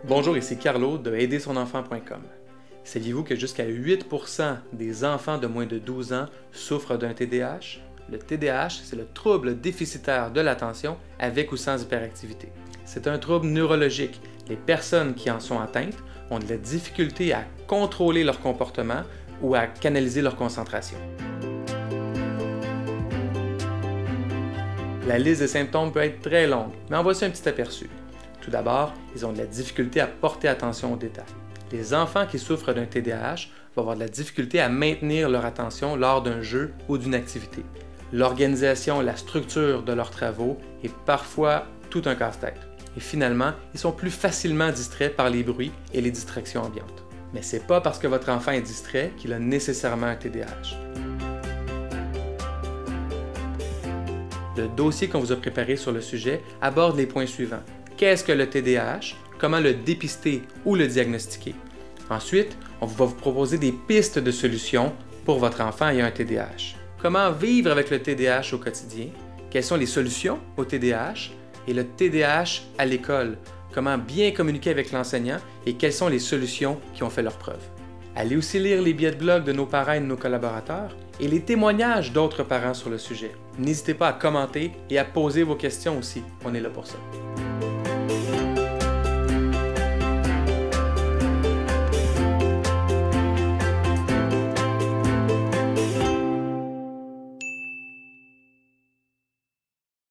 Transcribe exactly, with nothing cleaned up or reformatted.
Bonjour, ici Carlo de aider son enfant point com. Saviez-vous que jusqu'à huit pour cent des enfants de moins de douze ans souffrent d'un T D A H? Le T D A H, c'est le trouble déficitaire de l'attention avec ou sans hyperactivité. C'est un trouble neurologique. Les personnes qui en sont atteintes ont de la difficulté à contrôler leur comportement ou à canaliser leur concentration. La liste des symptômes peut être très longue, mais en voici un petit aperçu. Tout d'abord, ils ont de la difficulté à porter attention aux détails. Les enfants qui souffrent d'un T D A H vont avoir de la difficulté à maintenir leur attention lors d'un jeu ou d'une activité. L'organisation, la structure de leurs travaux est parfois tout un casse-tête. Et finalement, ils sont plus facilement distraits par les bruits et les distractions ambiantes. Mais ce n'est pas parce que votre enfant est distrait qu'il a nécessairement un T D A H. Le dossier qu'on vous a préparé sur le sujet aborde les points suivants. Qu'est-ce que le T D A H? Comment le dépister ou le diagnostiquer? Ensuite, on va vous proposer des pistes de solutions pour votre enfant ayant un T D A H. Comment vivre avec le T D A H au quotidien? Quelles sont les solutions au T D A H? Et le T D A H à l'école? Comment bien communiquer avec l'enseignant et quelles sont les solutions qui ont fait leur preuve? Allez aussi lire les billets de blog de nos parents et de nos collaborateurs et les témoignages d'autres parents sur le sujet. N'hésitez pas à commenter et à poser vos questions aussi. On est là pour ça.